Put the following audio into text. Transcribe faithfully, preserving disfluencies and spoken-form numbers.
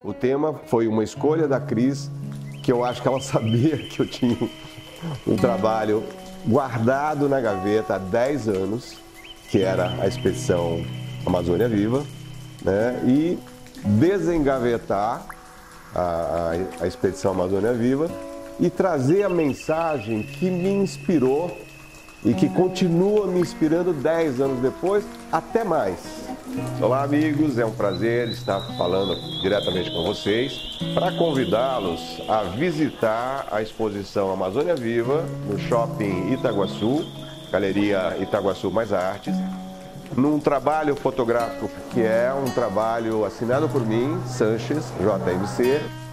O tema foi uma escolha da Cris, que eu acho que ela sabia que eu tinha um trabalho guardado na gaveta há dez anos, que era a expedição Amazônia Viva, né? E desengavetar a, a, a expedição Amazônia Viva e trazer a mensagem que me inspirou e que continua me inspirando dez anos depois, até mais. Olá, amigos, é um prazer estar falando diretamente com vocês para convidá-los a visitar a exposição Amazônia Viva no Shopping Itaguaçu, Galeria Itaguaçu Mais Artes, num trabalho fotográfico que é um trabalho assinado por mim, Sanches, J M C.